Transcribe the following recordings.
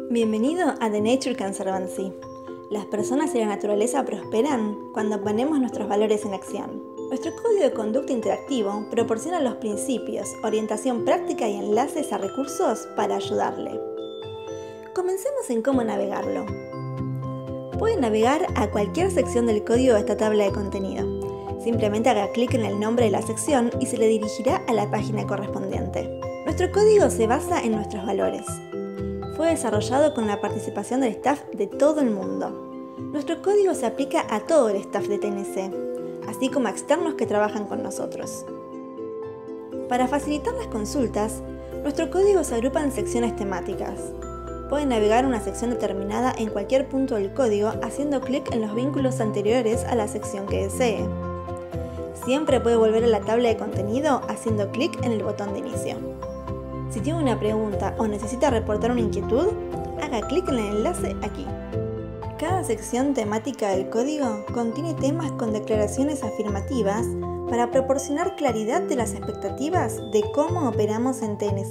Bienvenido a The Nature Conservancy. Las personas y la naturaleza prosperan cuando ponemos nuestros valores en acción. Nuestro código de conducta interactivo proporciona los principios, orientación práctica y enlaces a recursos para ayudarle. Comencemos en cómo navegarlo. Puede navegar a cualquier sección del código de esta tabla de contenido. Simplemente haga clic en el nombre de la sección y se le dirigirá a la página correspondiente. Nuestro código se basa en nuestros valores. Fue desarrollado con la participación del staff de todo el mundo. Nuestro código se aplica a todo el staff de TNC, así como a externos que trabajan con nosotros. Para facilitar las consultas, nuestro código se agrupa en secciones temáticas. Puede navegar una sección determinada en cualquier punto del código haciendo clic en los vínculos anteriores a la sección que desee. Siempre puede volver a la tabla de contenido haciendo clic en el botón de inicio. Si tiene una pregunta o necesita reportar una inquietud, haga clic en el enlace aquí. Cada sección temática del código contiene temas con declaraciones afirmativas para proporcionar claridad de las expectativas de cómo operamos en TNC.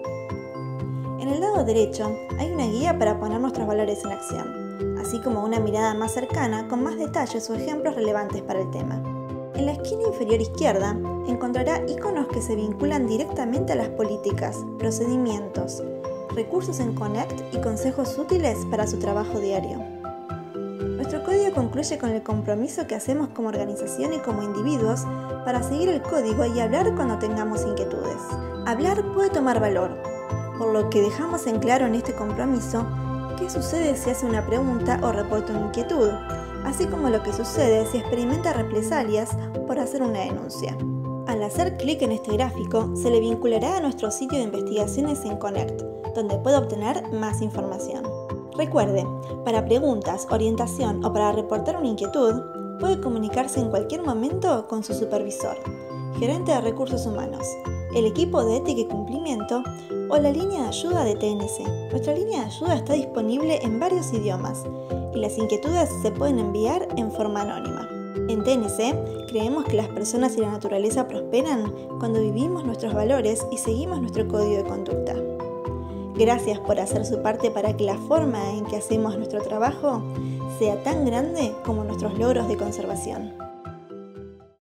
En el lado derecho hay una guía para poner nuestros valores en acción, así como una mirada más cercana con más detalles o ejemplos relevantes para el tema. En la esquina inferior izquierda encontrará iconos que se vinculan directamente a las políticas, procedimientos, recursos en Connect y consejos útiles para su trabajo diario. Nuestro código concluye con el compromiso que hacemos como organización y como individuos para seguir el código y hablar cuando tengamos inquietudes. Hablar puede tomar valor, por lo que dejamos en claro en este compromiso qué sucede si hace una pregunta o reporta una inquietud, así como lo que sucede si experimenta represalias por hacer una denuncia. Al hacer clic en este gráfico, se le vinculará a nuestro sitio de investigaciones en Connect, donde puede obtener más información. Recuerde, para preguntas, orientación o para reportar una inquietud, puede comunicarse en cualquier momento con su supervisor, gerente de recursos humanos, el equipo de ética y cumplimiento o la línea de ayuda de TNC. Nuestra línea de ayuda está disponible en varios idiomas y las inquietudes se pueden enviar en forma anónima. En TNC creemos que las personas y la naturaleza prosperan cuando vivimos nuestros valores y seguimos nuestro código de conducta. Gracias por hacer su parte para que la forma en que hacemos nuestro trabajo sea tan grande como nuestros logros de conservación.